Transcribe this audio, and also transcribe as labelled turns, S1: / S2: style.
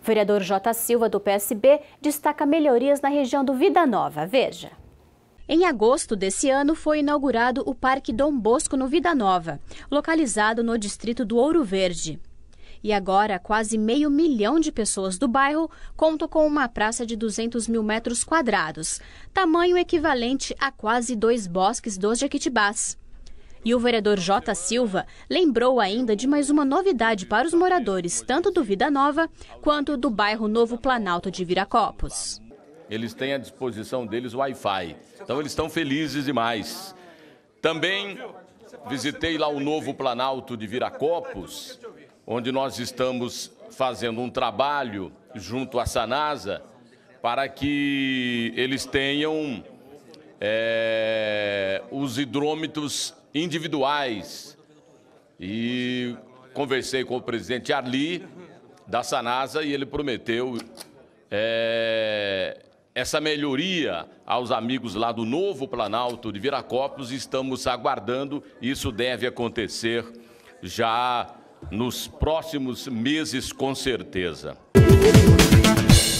S1: O vereador J. Silva, do PSB, destaca melhorias na região do Vida Nova. Veja. Em agosto desse ano foi inaugurado o Parque Dom Bosco no Vida Nova, localizado no distrito do Ouro Verde. E agora, quase 500 mil de pessoas do bairro contam com uma praça de 200 mil metros quadrados, tamanho equivalente a quase 2 bosques dos Jequitibás. E o vereador J. Silva lembrou ainda de mais uma novidade para os moradores, tanto do Vida Nova quanto do bairro Novo Planalto de Viracopos.
S2: Eles têm à disposição deles o Wi-Fi, então eles estão felizes demais. Também visitei lá o Novo Planalto de Viracopos, onde nós estamos fazendo um trabalho junto à Sanasa para que eles tenham os hidrômetros individuais. E conversei com o presidente Arli da Sanasa e ele prometeu essa melhoria aos amigos lá do Novo Planalto de Viracopos. Estamos aguardando, isso deve acontecer já nos próximos meses, com certeza.